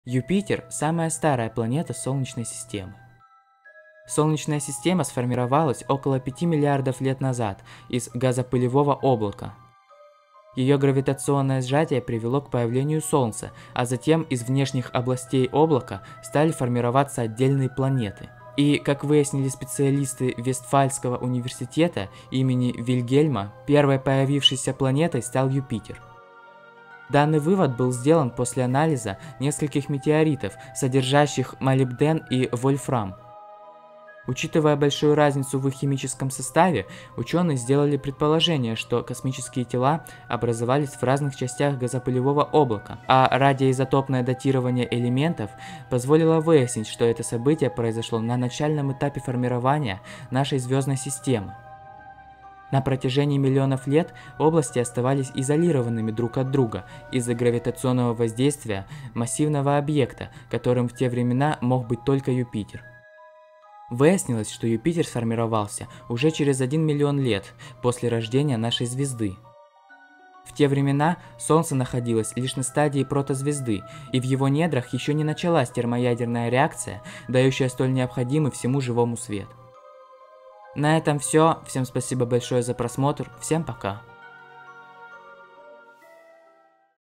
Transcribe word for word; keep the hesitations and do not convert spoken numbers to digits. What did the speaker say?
Юпитер – самая старая планета Солнечной системы. Солнечная система сформировалась около пяти миллиардов лет назад из газопылевого облака. Ее гравитационное сжатие привело к появлению Солнца, а затем из внешних областей облака стали формироваться отдельные планеты. И, как выяснили специалисты Вестфальского университета имени Вильгельма, первой появившейся планетой стал Юпитер. Данный вывод был сделан после анализа нескольких метеоритов, содержащих молибден и вольфрам. Учитывая большую разницу в их химическом составе, ученые сделали предположение, что космические тела образовались в разных частях газопылевого облака, а радиоизотопное датирование элементов позволило выяснить, что это событие произошло на начальном этапе формирования нашей звездной системы. На протяжении миллионов лет области оставались изолированными друг от друга из-за гравитационного воздействия массивного объекта, которым в те времена мог быть только Юпитер. Выяснилось, что Юпитер сформировался уже через один миллион лет после рождения нашей звезды. В те времена Солнце находилось лишь на стадии протозвезды, и в его недрах еще не началась термоядерная реакция, дающая столь необходимый всему живому свет. На этом все. Всем спасибо большое за просмотр. Всем пока.